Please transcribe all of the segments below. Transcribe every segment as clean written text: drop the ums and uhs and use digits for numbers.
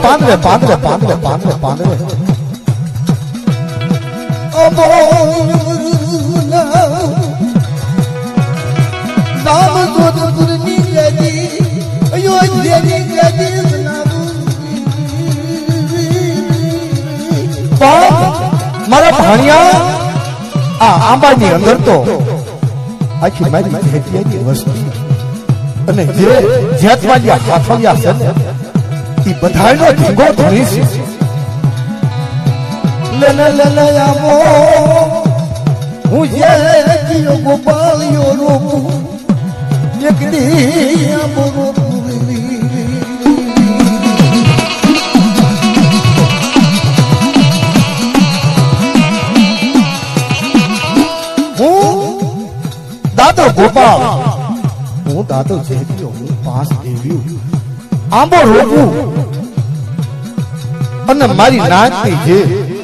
પાંદરે પાંદરે પાંદરે પાંદરે પાંદરે રામ જોધપુરની ગદી અયોધ્યાની ગદી મારા ભાણિયા આ આંબાની અંદર તો આખી મારી ખેતીની વસ્તી અને જે જેતવાલિયા હાથલિયા છે ને એ બધાયનો ઢીંગો ધરી છે લને લને આવો હું જે જીઓ ગોપાલિયો રોપું એકડી આવો રોપું દાદો ગોપાલ હું દાદો જેવ્યો હું પાસ દેવ્યું આંબો રોપું અને મારી નાચની જે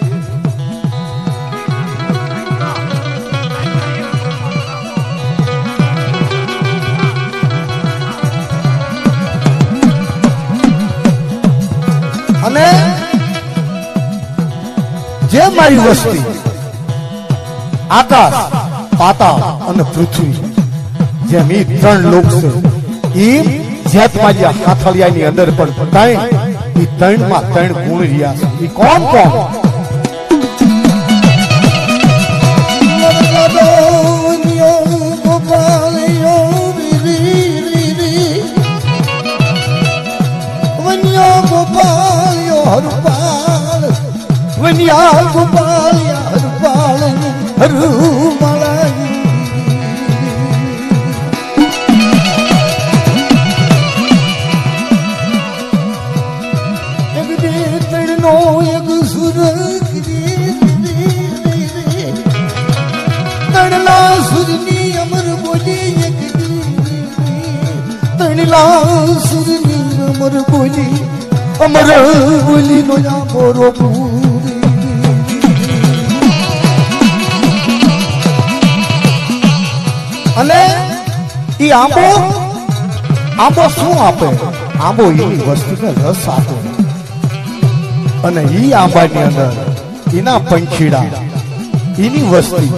અને જે મારી વસ્તી આકાશ પાતાળ અને પૃથ્વી જેમ એ ત્રણ લોક છે એમ જેતમાલિયા હાથલિયાની અંદર પણ ત્રણ એ ત્રણમાં ત્રણ ગુણ રહ્યા છે એ કોણ કોણ વનિયા ગોપાલિયા હરપાલ હરુમાલા એક દે તણનો એક સુરખ તણલા સુરની અમર બોલી એક તણલા સુરની અમર બોલી નો યામોરો પૂરી અને ઈ આંબો શું આપે આંબો એની વસ્તુને રસ આપે અને ઈ આંબાની અંદર એના પંખીડા એની વસ્તી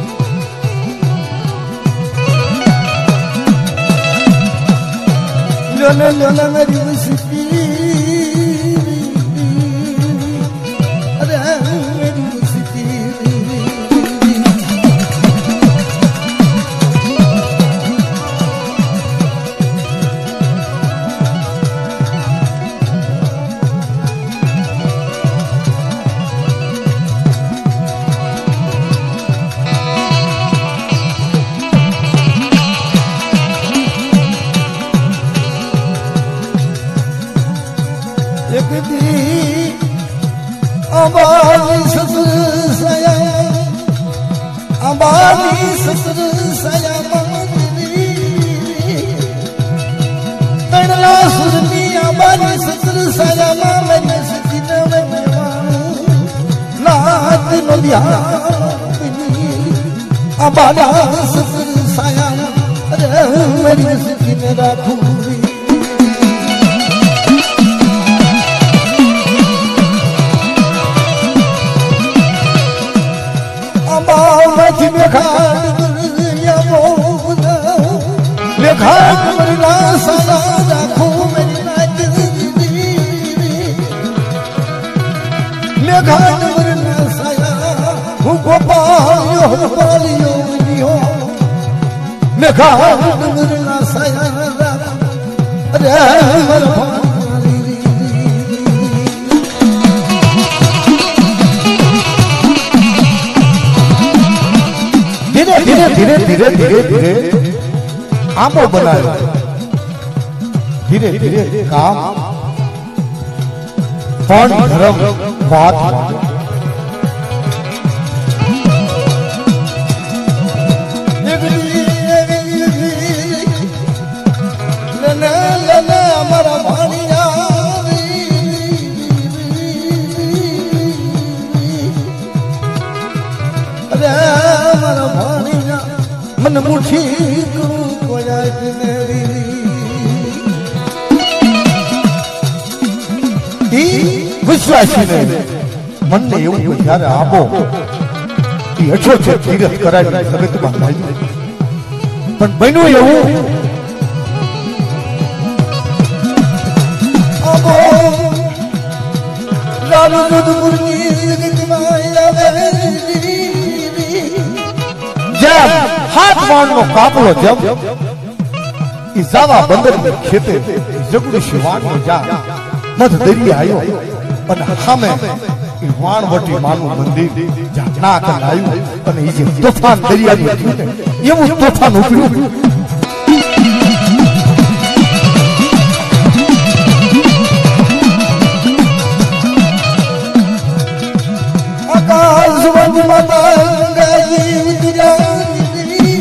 અંબાની સસુર સયા તણલા સુરની અંબાની સસુર સયા મારી સચિન નાત નો ધ્યાન અંબાના સસુર સયા અરે મારી સચિન રાખું धीरे धीरे धीरे धीरे आंबो बनायो धीरे धीरे काम पण धर्म बात मन मुठी વિશ્વાસી ને મનને એવું કે જ્યારે આંબો એ અઠો છે તીરથ કરાવી જગતમાં લાગ્યું પણ બન્યું એવું આંબો રામ જોધપુરની જગતમાં આવે જેમ હાથ માણનો કાપલો જેમ ઈ જાવા બંદર ખેતે જગડું શિવાન જા મધ દરિયા આવ્યો અને સામે ઈ વાણવટી માનું મંદિર જ્યાં નાક આવ્યું અને ઈ જે તોફાન દરિયાનું થયું ને એવું તોફાન ઉપડ્યું આકાશ વન માતા ગંગાજી ઉતર્યા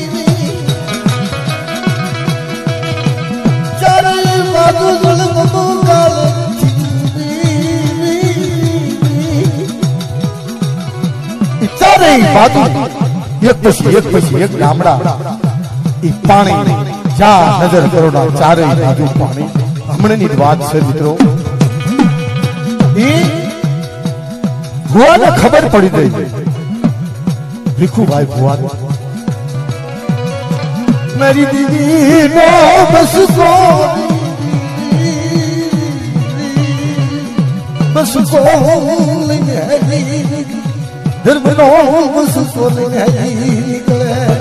ચારે બાજુ જળગમો કાળ ચારેય બાજુ એક પછી એક ગામડા ઈ પાણી જ્યાં નજર કરો ના ચારેય બાજુ પાણી હમણાંની જ વાત છે મિત્રો ઈ ભુવાને ખબર પડી ગઈ ભીખુભાઈ ભુવા मेरी दीदी नो बस को लेंगे धर्म नो बस को लेंगे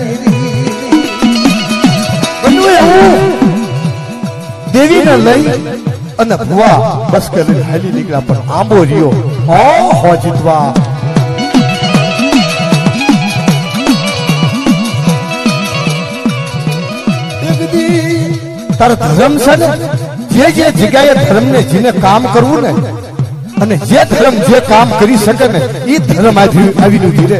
દેવી ને લઈ અને ભુવા બસ કે લઈને હાલી નીકળ્યા પણ આંબો રહ્યો હો જીતવા તારો ધર્મ છે ને જે જગ્યાએ ધર્મ ને જેને કામ કરવું ને અને જે ધર્મ જે કામ કરી શકે ને એ ધર્મ આવી ધીરે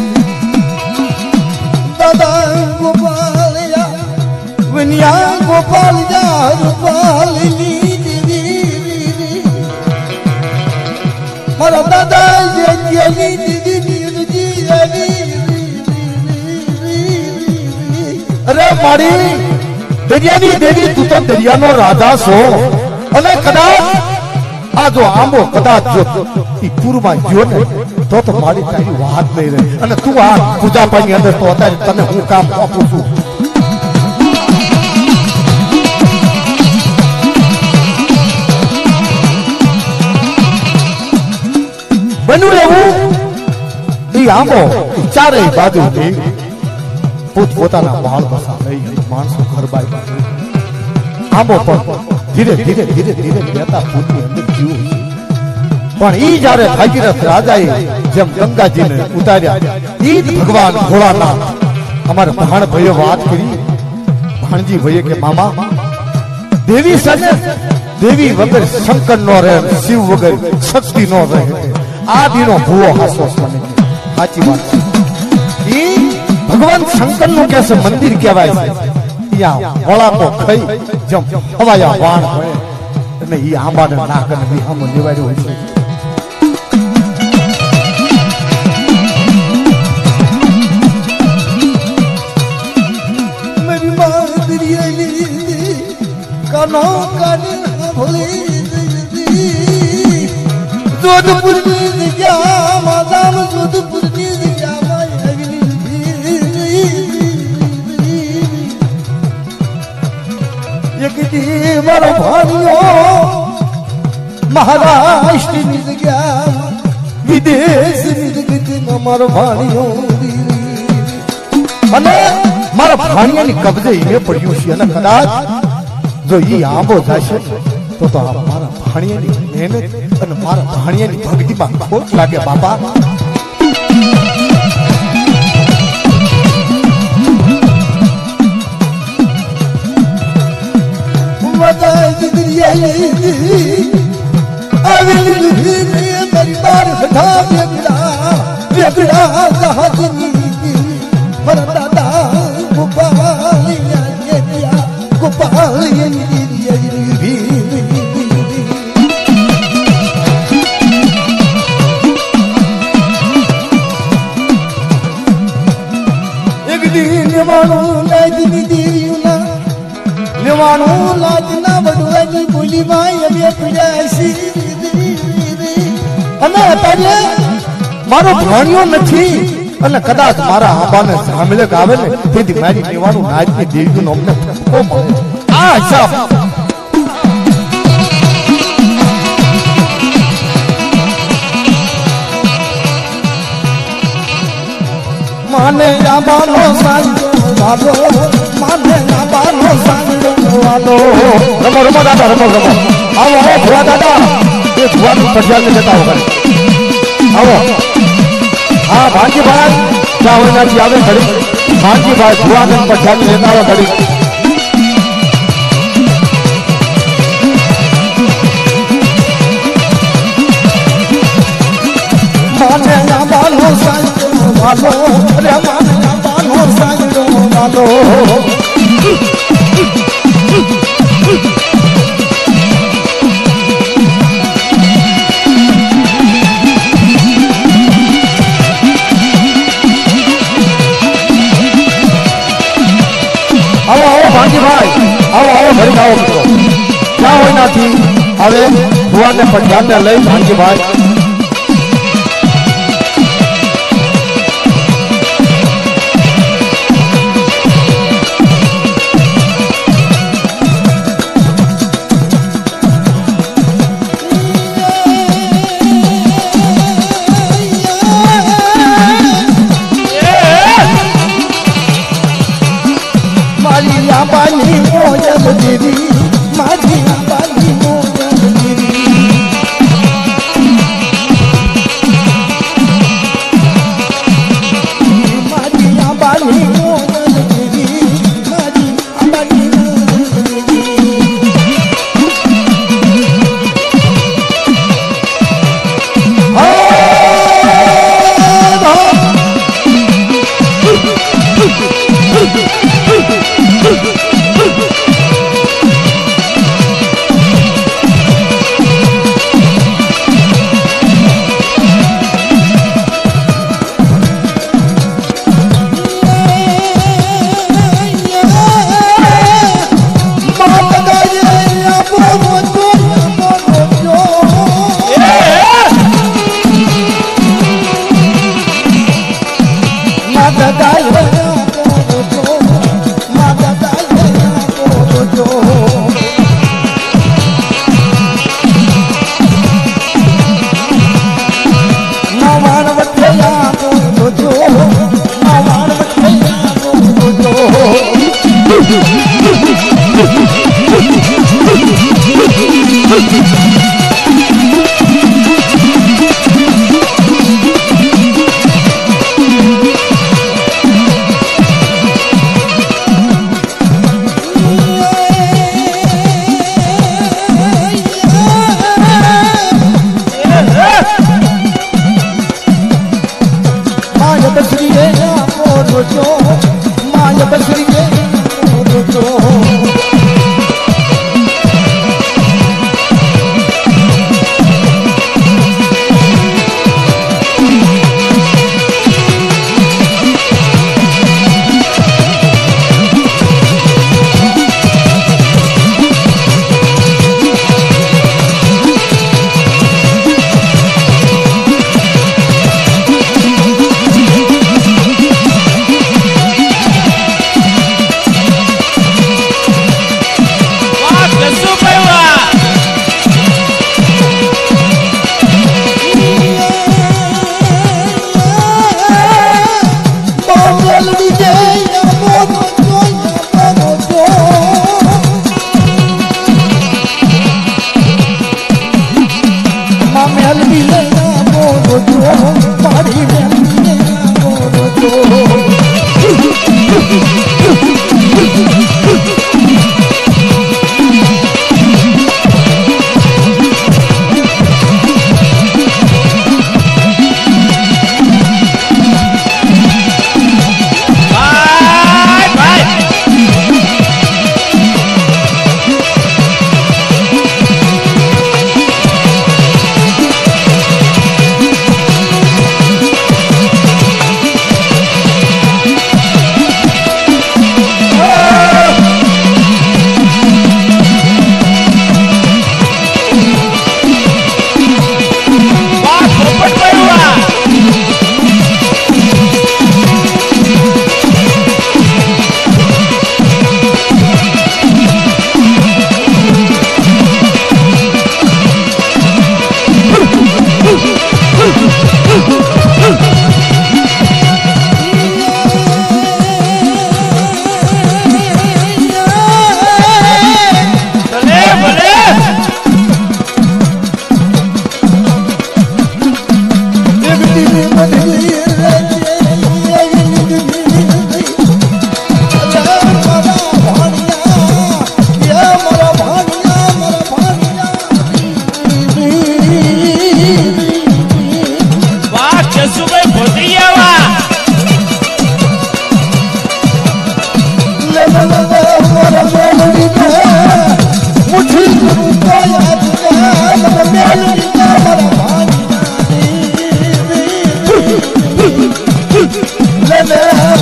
દાદા ગોપાલ વિનિયા ગોપાલ ગોપાલની દીદી મારા દાદા અરે મારી દરિયાની દેવી તું તો દરિયાનો રાજા છો અને કદાચ આ જો આંબો કદાચ જો પૂરમાં ગયો ને તો મારી તારી વાત નહીં રહે અને તું આ પૂજા પાની અંદર તો અત્યારે તને હું કામ આપું છું બન્યું એવું એ આંબો ચારેય બાજુ પોતાના બાળ બસા લઈ માણસો ઘર બાય આંબો પણ ધીરે બેતા ભૂતની અંદર જીવ પણ ઈ જયારે ભાગીરથ રાજાએ જેમ ગંગાજીને ઉતાર્યા ઈ ભગવાન ભોળાનાથ અમારા ભાણ ભાઈએ વાત કરી ભાણજી ભાઈએ કે મામા દેવી સાથે દેવી વગર શંકર નો રહે શિવ વગર શક્તિ નો રહે આ દીનો ભૂવો હાસો મને સાચી વાત ઈ ભગવાન શંકર નું કે છે મંદિર કહેવાય છે ત્યાં વળાકો ખાઈ જમ હવાયા વાણ હોય અને ઈ આંબાને નાક અને વિહામો લેવાયો હોય છે मेरी मादरियाली कानो काने भोले जोधपुर में गया मादाम जोधपुर में गया एक दी मारो भानियो महाराष्ट्र में गया विदेश में मारो भानियो અને મારા ભાણિયાની કબજે એને પડ્યું છે અને કદાચ જો ઈ આંબો જશે તો મારા ભાણિયાની મહેનત અને મારા ભાણિયાની ભક્તિમાં ખોટ લાગે બાપા मेरी बार बैठा बेगड़ा कहा दादा गोपाल गोपाल एक दिन नेवाणो लाजना बडवानी बोली माय अबे तुझ्याशी અને અત્યારે મારો ભાણિયો નથી અને કદાચ મારા આંબાને સાંભળે આવે ને તેથી મારી મેવાનું નાચની દેવીનું અમને ઠપકો મળે આ હિસાબ માને આંબાનો સાંજો વાલો માને આંબાનો સાંજો વાલો રમો રમો દાદા રમો રમો આવો આવો ભુવા દાદા એ ભુવાનું પટિયાલને જતા વગર આવો હા ભાનજીભાઈ ત્યાં હોય નાથી આવે ઘડી ભાનજીભાઈ ભુવાને પટિયાલને જતા આવો ઘડી માને આંબાનો સાંજો વાલો રે માને આંબાનો સાંજો વાલો આવો આવો ભાનજીભાઈ આવો આવો ઘડી આવો મિત્રો ત્યાં હોય નાથી હવે ભુવાને પટિયાલને લઈ ભાનજીભાઈ આંબાની મોજલ દેવી મારી આંબાની મોજલ દેવી મારી આંબાની મોજલ દેવી મારી આંબાની મોજલ દેવી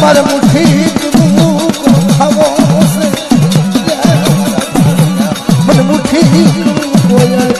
मारे मुट्ठी को खावो से मन मुट्ठी को यार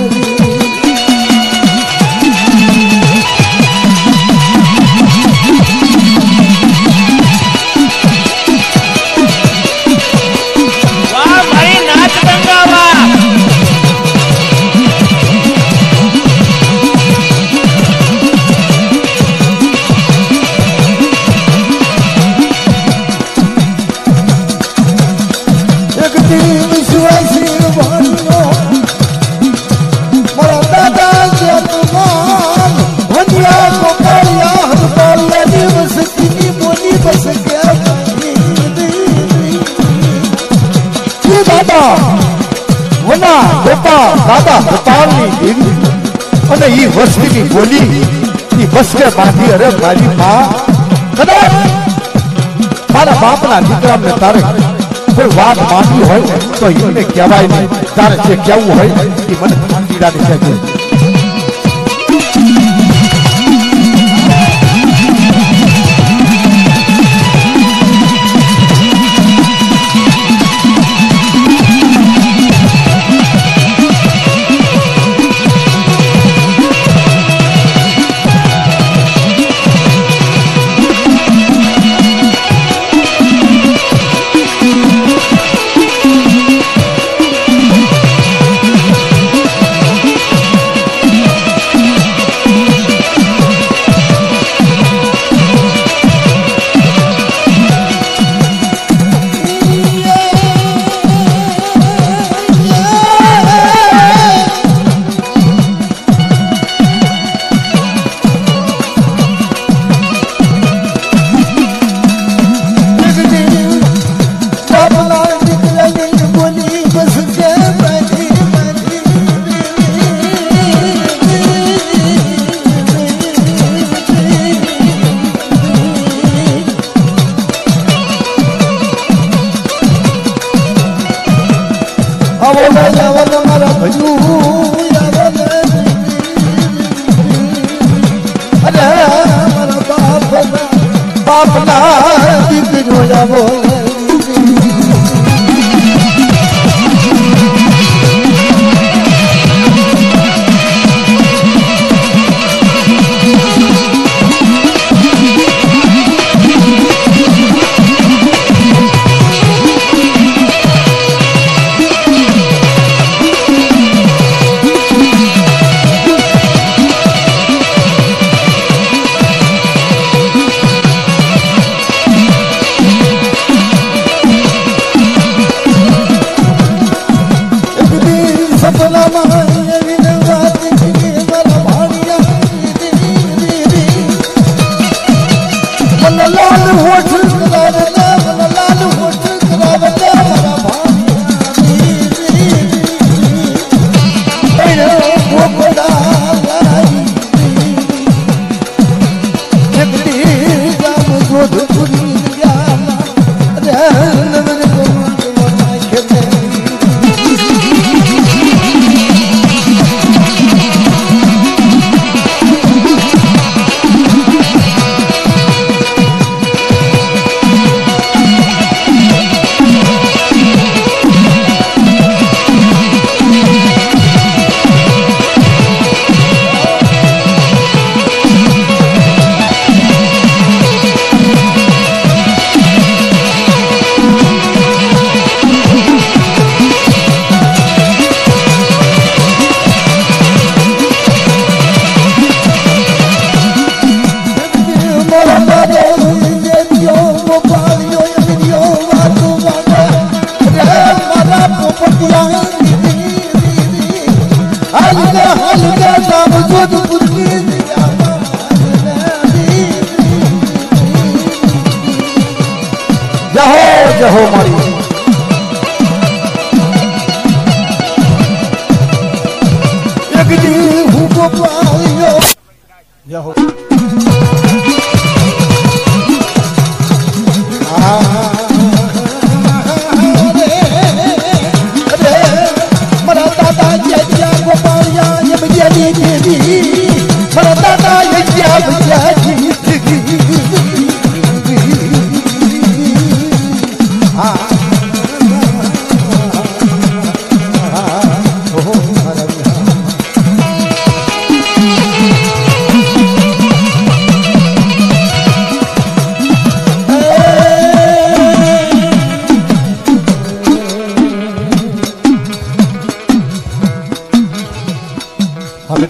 दादा गोपालनी देवी અને ઈ વસ્તીની બોલી ઈ વસ્તે બાંધી અરે મારી માં કદાચ મારા બાપના દીકરાને તારે કોઈ વાત માંગી હોય તો એને કહેવાય નહીં તારે જે કહેવું હોય એ મને પીડાની કહેજે जहो मारी एक दिन हुको पायो जहो मरा दादा ये गोपालिया ये बिजली देवी मरा दादा ये बिजली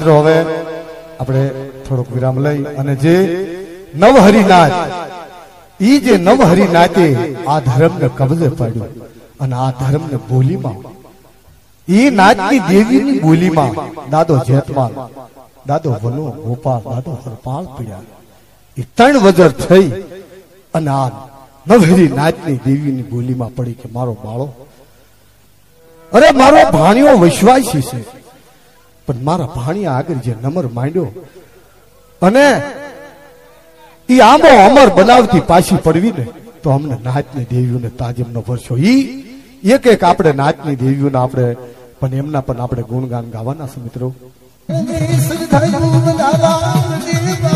મિત્રો હવે આપણે થોડોક વિરામ લઈ અને જે નવહરી નાચ ઈ જે નવહરી નાચે આ ધર્મને કબજે પાડ્યું અને આ ધર્મને બોલીમાં ઈ નાચની દેવીની બોલીમાં દાદો જેતમાલ દાદો વનો ગોપાલ દાદો હરપાલ પીડ્યા એ 3 વજર થઈ અને આ નવહરી નાચની દેવીની બોલીમાં પડી કે મારો બાળો અરે મારો ભાણિયો વિશ્વાસી છે પણ મારા ભાણિયા આગળ જે નમર માંડ્યો અને ઈ આંબો અમર બનાવતી પાછી પડવી ને તો અમને નાચની દેવીઓને તાજમનો વર્ષો ઈ એક એક આપણે નાચની દેવીઓને આપણે પણ એમના પણ આપણે ગુણગાન ગાવાના છે મિત્રો.